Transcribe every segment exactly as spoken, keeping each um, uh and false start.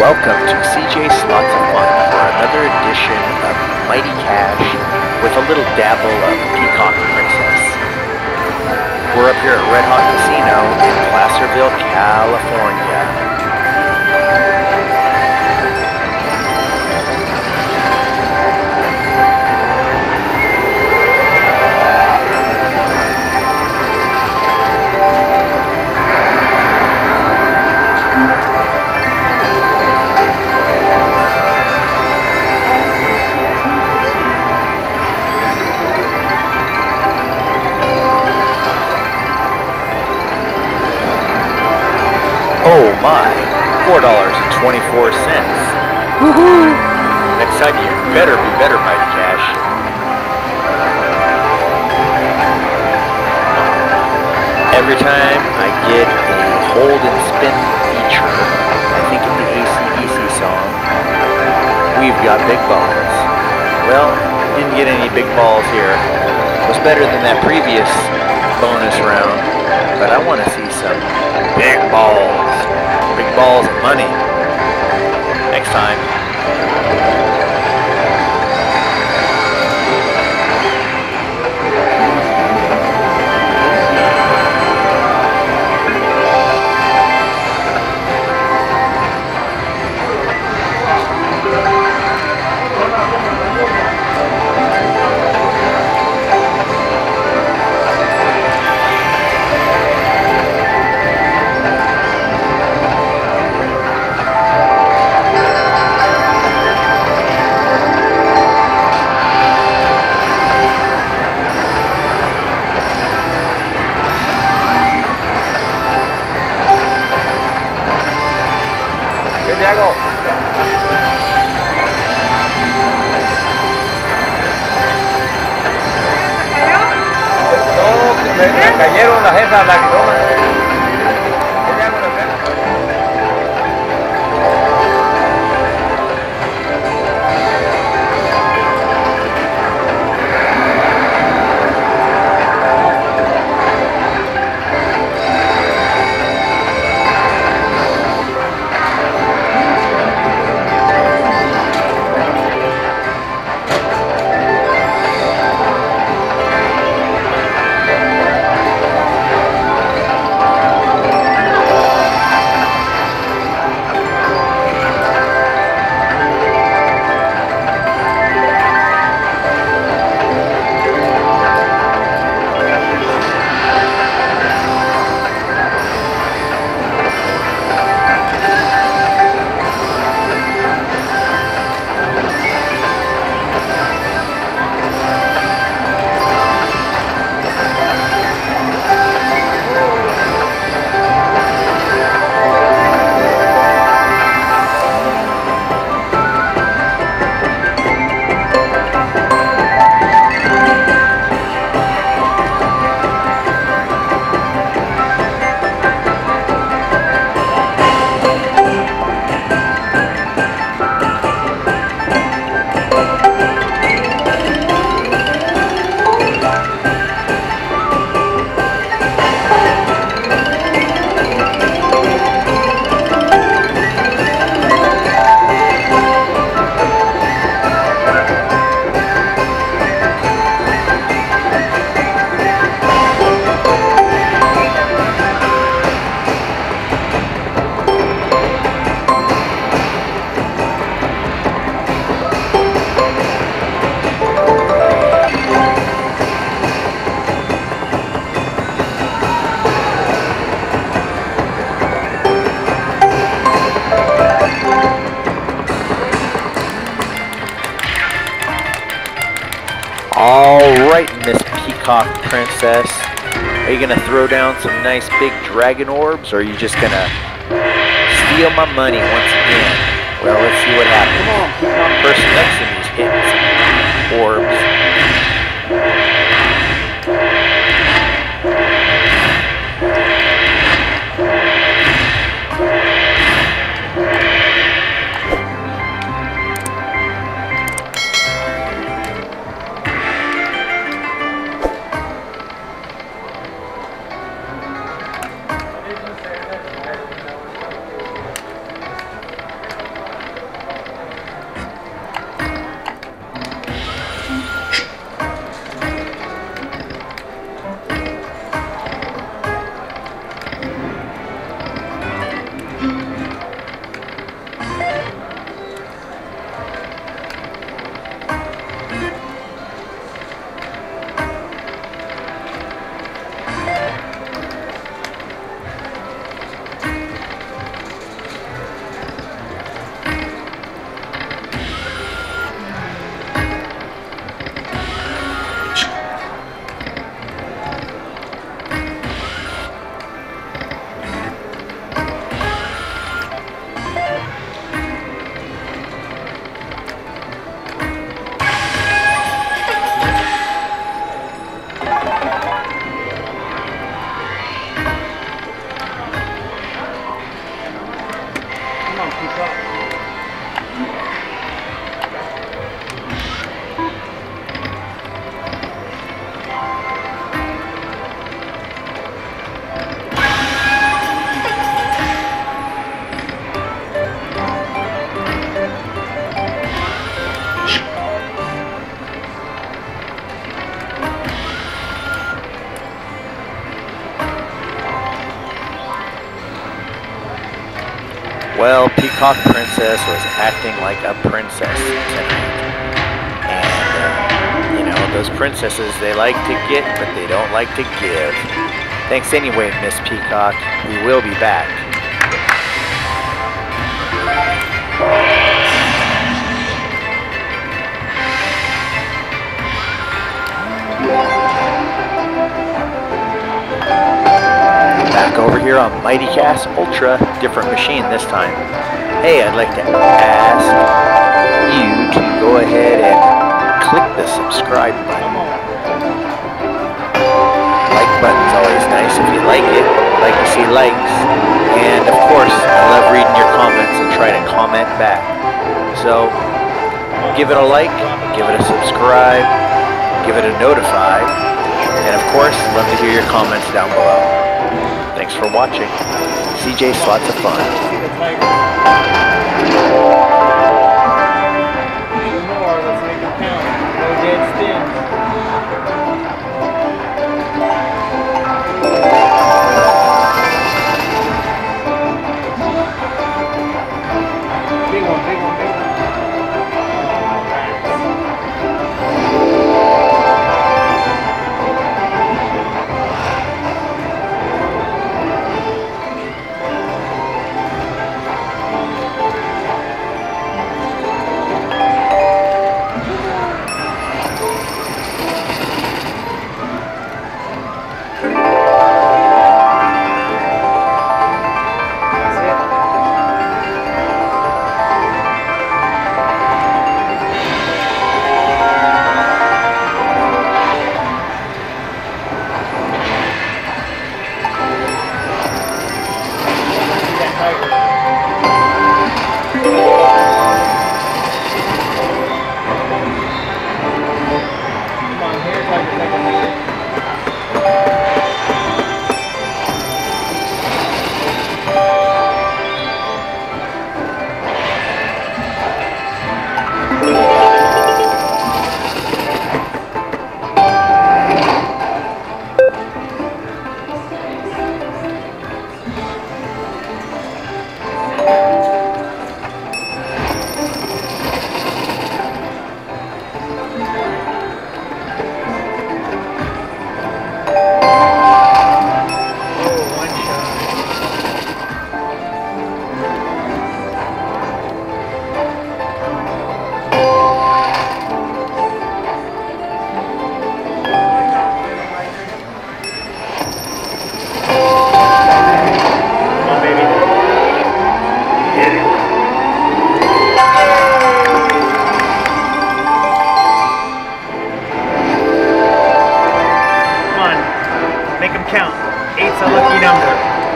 welcome to C J Slots of Fun for another edition of Mighty Cash with a little dabble of Peacock Princess. We're up here at Red Hot Casino in Placerville, California. Oh my, four dollars and twenty-four cents. Woohoo! Next time you better be better, Mighty Cash. Every time I get a hold and spin feature, I think of the A C D C song, We've Got Big Balls. Well, didn't get any big balls here. It was better than that previous bonus round, but I want to see some big balls. Big balls of money. Next time. Cayeron las esas lágrimas. Alright, Miss Peacock Princess. Are you gonna throw down some nice big dragon orbs, or are you just gonna steal my money once again? Well, let's see what happens. The person next to me is hitting some orbs. Well, Peacock Princess was acting like a princess tonight. And, uh, you know, those princesses, they like to get, but they don't like to give. Thanks anyway, Miss Peacock. We will be back. Back over here on Mighty Cast Ultra, different machine this time. Hey, I'd like to ask you to go ahead and click the subscribe button. Like button's always nice if you like it. I like to see likes. And of course, I love reading your comments and try to comment back. So, give it a like, give it a subscribe, give it a notify, and of course, love to hear your comments down below. Thanks for watching. C J Slots of Fun. Count. Eight's a lucky number.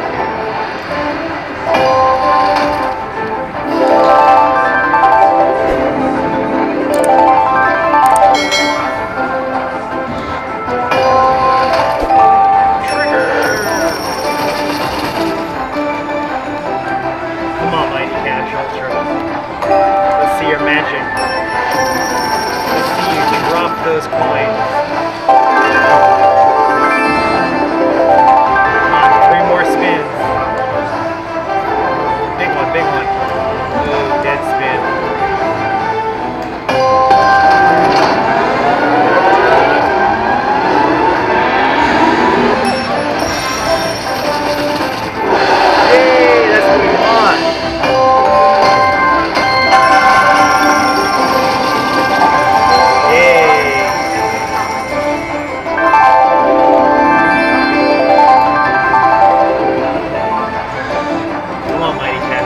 Trigger. Come on, Mighty Cash Ultra. Let's see your magic. Let's see you drop those coins. Big one. Ooh, dead spin. Hey, that's what we want. Hey. Come on, Mighty Cash.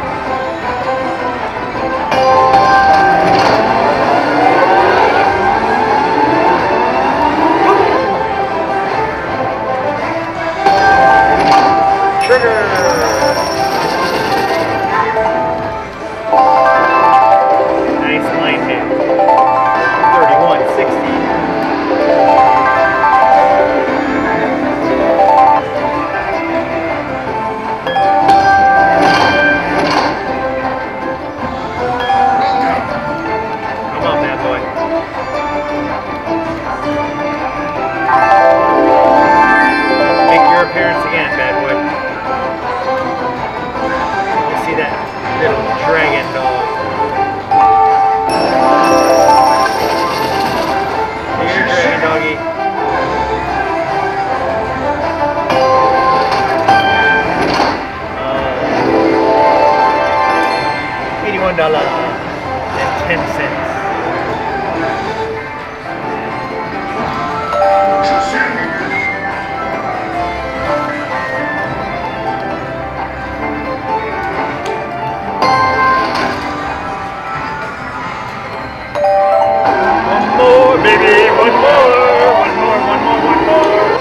Trigger! Nice line hit. thirty-one sixty. Come on, bad boy. Make your appearance again, bad boy. See that dollar and ten cents. One more, baby, one more, one more, one more, one more.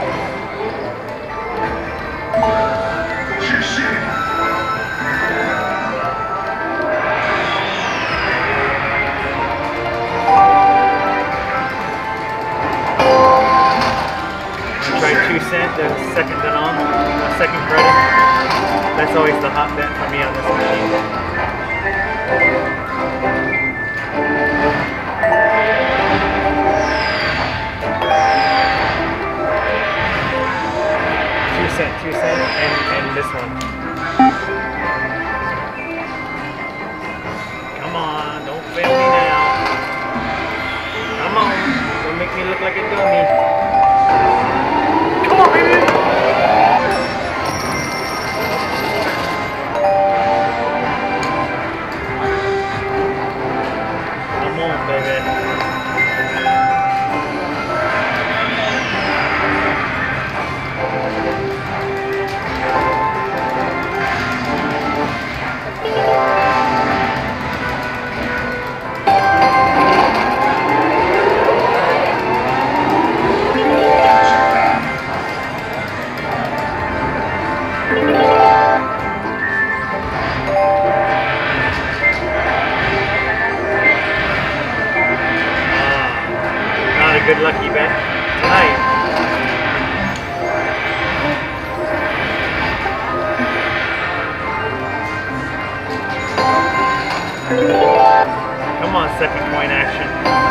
Two cent, the second then on, the second credit. That's always the hot bet for me on this machine. Two cent, two cent, and, and this one. Come on, don't fail me now. Come on, don't make me look like a dummy. Come on, baby! Come on, baby. Good lucky bet tonight. Come on, second point action.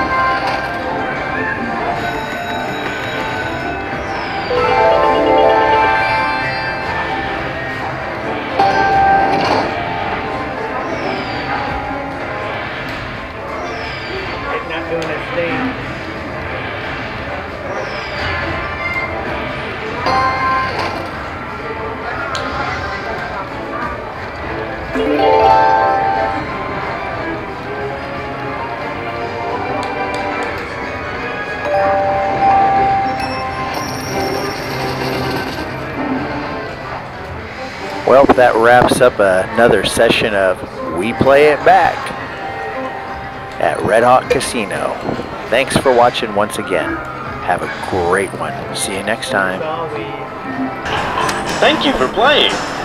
It's not doing its thing. Well, that wraps up another session of We Play It Back at Red Hawk Casino. Thanks for watching once again. Have a great one. See you next time. Thank you for playing.